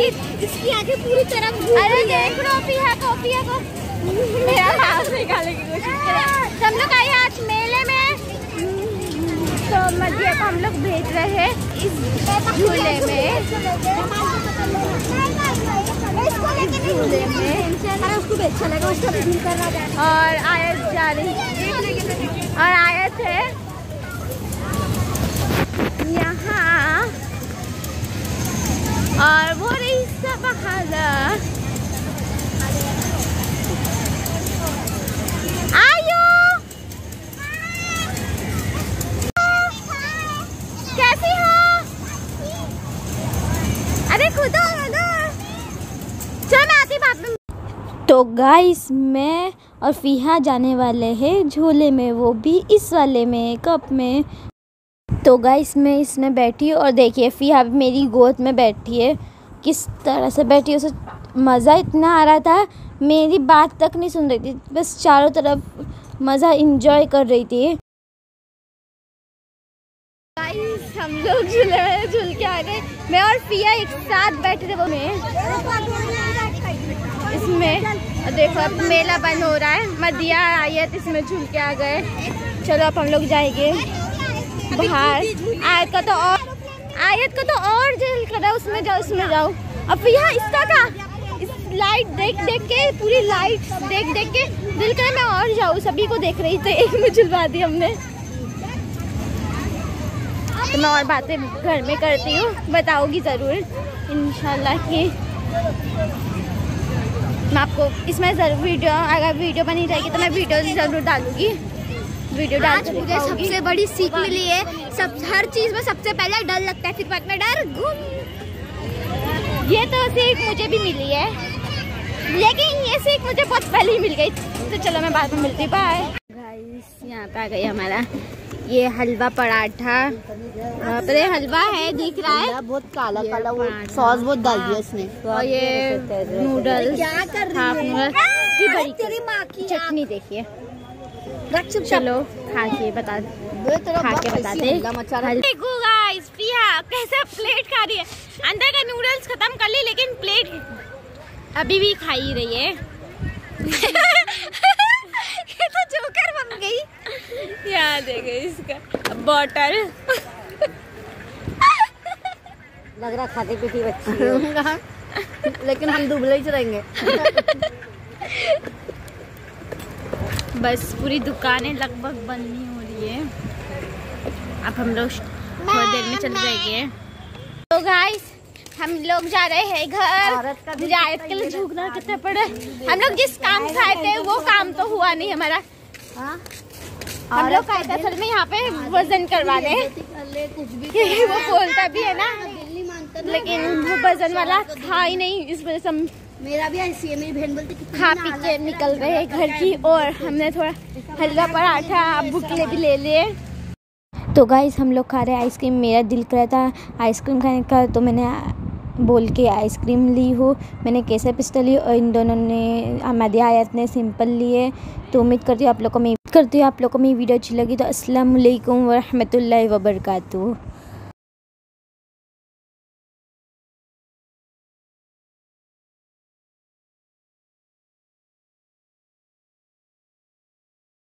इसकी आंखें पूरी तरफ। अरे देख लो पिया को मेरा हाथ निकालने की कोशिश कर रहा है। तो हम लोग आए आज मेले में, तो मध्य को हम लोग भेज रहे हैं इस झूले में। उसको भी अच्छा लगा, उसका भी दिल कर रहा है। और आयत जा रही और आयत है यहाँ और वो रही सब आयो कैसी हो? अरे खुदा चल मैं आती बात में। तो गाइस मैं और फिहा जाने वाले हैं झूले में, वो भी इस वाले में कप में। तो गाइस मैं इसमें बैठी हूँ और देखिए फिहा मेरी गोद में बैठी है, किस तरह से बैठी है। उसे मज़ा इतना आ रहा था, मेरी बात तक नहीं सुन रही थी, बस चारों तरफ मज़ा इंजॉय कर रही थी। गाइस हम लोग झूले में झूल के आ गए, मैं और फिया एक साथ बैठे थे वो में इसमें। देखो अब मेला बंद हो रहा है, मदिया आयत इसमें झूल के आ गए। चलो अब हम लोग जाएंगे बाहर। आयत को तो और जल कर रहा है, उसमें जाओ। अब फिर इसका का इस लाइट देख के, पूरी लाइट देख के दिल करे मैं और जाऊँ। सभी को देख रही थी, एक में झुलवा दी हमने। तो मैं और बातें घर में करती हूँ, बताऊंगी ज़रूर इंशाल्लाह कि मैं आपको इसमें ज़रूर अगर वीडियो बनी रहेगी तो मैं वीडियो ज़रूर डालूंगी। वीडियो डाल के मुझे सबसे बड़ी सीख मिली है, हर चीज़ में सबसे पहले डर लगता है, फिर बाद में डर ये तो सीख मुझे भी मिली है, लेकिन ये सीख मुझे बहुत पहले ही मिल गई। तो चलो मैं बाद में मिलती, बाय। गाइस यहाँ पे आ गई हमारा ये हलवा पराठा। पर हलवा है दिख रहा है, बहुत काला सॉस बहुत डाल दिया इसने। और ये नूडल्स, क्या कर हाफ रही है? तेरी माँ की चटनी देखिए। चलो खा के बताते। देखो गाइस पिया कैसा प्लेट खा रही है, अंदर का नूडल्स खत्म कर ली लेकिन प्लेट अभी भी खा ही रही है। ये तो जोकर बन गई। याद है इसका बॉटल। लग रहा खाती पीती बच्ची है। लेकिन हम दुबले ही रहेंगे। बस पूरी दुकानें लगभग बंद नहीं हो रही है, अब हम लोग थोड़ी देर में चले जाएंगे। तो गाइस हम लोग जा रहे हैं घर। मुझे आयत के लिए झुकना कितना पड़ा। हम लोग जिस काम से आए थे वो काम तो हुआ नहीं हमारा। हम लोग आए थे असल में यहाँ पे वजन करवाने, वो बोलता भी है ना, लेकिन वो वजन वाला था ही नहीं, इस वजह से हम मेरा भी ऐसी है, मेरी बहन बोलती खा पी के निकल रहे हैं घर की। और हमने थोड़ा हलवा पराठा अब्बू के लिए भी ले लिए। तो गाइस हम लोग खा रहे हैं आइसक्रीम। मेरा दिल कर रहा था आइसक्रीम खाने का, तो मैंने बोल के आइसक्रीम ली हूँ। मैंने केसर पिस्ता ली और इन दोनों ने मदिया आयत ने सिंपल लिए। तो उम्मीद करती हूँ आप लोग को मेरी वीडियो अच्छी लगी। तो अस्सलाम वालेकुम व रहमतुल्लाहि व बरकातुहू।